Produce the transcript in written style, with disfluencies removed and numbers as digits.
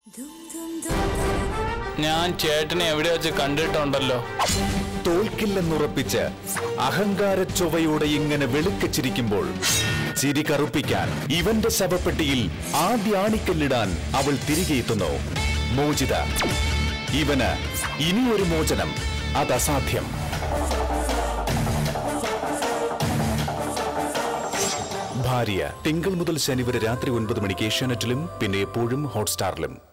ഞാൻ ചേട്ടനെ എവിടെ വെച്ച് കണ്ടിട്ടുണ്ടല്ലോ. തോൽക്കില്ലെന്നുറപ്പിച്ച് അഹങ്കാര ചൊവ്വയോടെ ഇങ്ങനെ വെളുക്കച്ചിരിക്കുമ്പോൾ ചിരി കറുപ്പിക്കാൻ ഇവന്റെ ശവപ്പെട്ടിയിൽ ആദ്യ ആണിക്കല്ലിടാൻ അവൾ തിരികെ എത്തുന്നു. മോചിത. ഇവന് ഇനിയൊരു മോചനം അത് അസാധ്യം. ഭാര്യ തിങ്കൾ മുതൽ ശനി വരെ രാത്രി 9 മണിക്ക് ഏഷ്യാനെറ്റിലും പിന്നെ എപ്പോഴും ഹോട്ട്സ്റ്റാറിലും.